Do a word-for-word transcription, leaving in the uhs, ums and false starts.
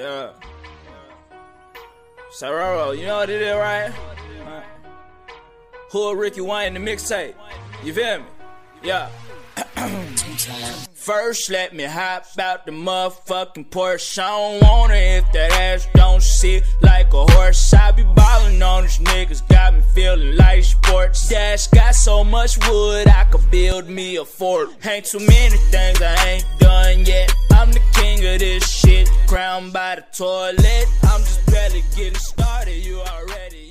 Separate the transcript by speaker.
Speaker 1: Yeah. Sororo, you know what it is, right? Uh, Who Ricky Wayne the mixtape? You feel me? Yeah. First, let me hop out the motherfucking Porsche. I don't want it if that ass don't sit like a horse. I be ballin' on these niggas, got me feeling like sports. Dash got so much wood, I could build me a fort. Ain't too many things I ain't done yet. I'm the king of this shit, crowned by the toilet. I'm just barely getting started, you already